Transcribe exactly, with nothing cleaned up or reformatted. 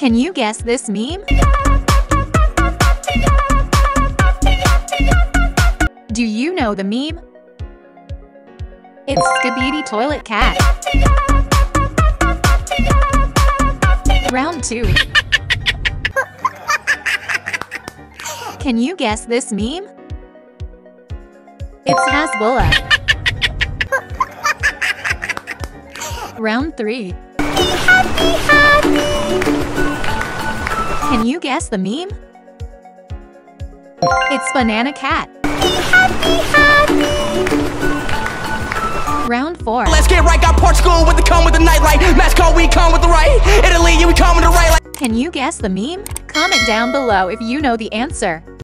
Can you guess this meme? Do you know the meme? It's Skibidi Toilet Cat. Round two. Can you guess this meme? It's Hasbulla. Round three. Can you guess the meme? It's Banana Cat. Round four. Let's get right, got Portugal with the come with the nightlight. Mexico, we come with the right. Italy, we come with the right. Can you guess the meme? Comment down below if you know the answer.